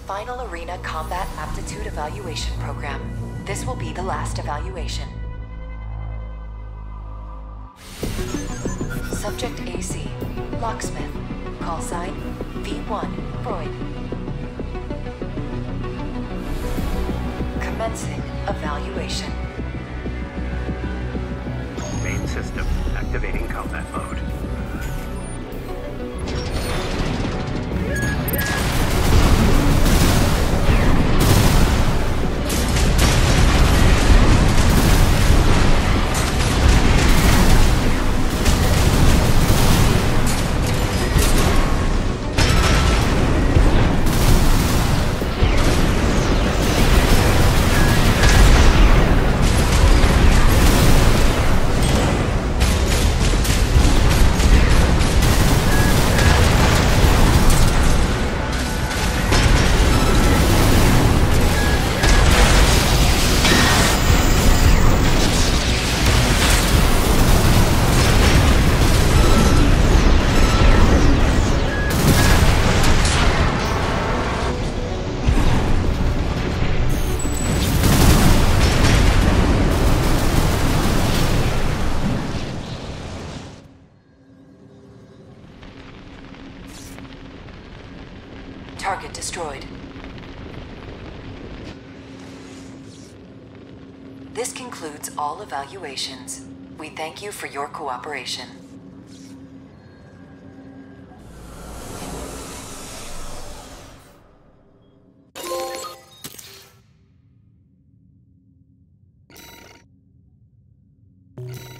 final Arena Combat Aptitude Evaluation Program. This will be the last evaluation. Subject AC, Locksmith. Call sign, V1, Freud. Commencing evaluation. Main system activating combat mode. Target destroyed. This concludes all evaluations. We thank you for your cooperation. You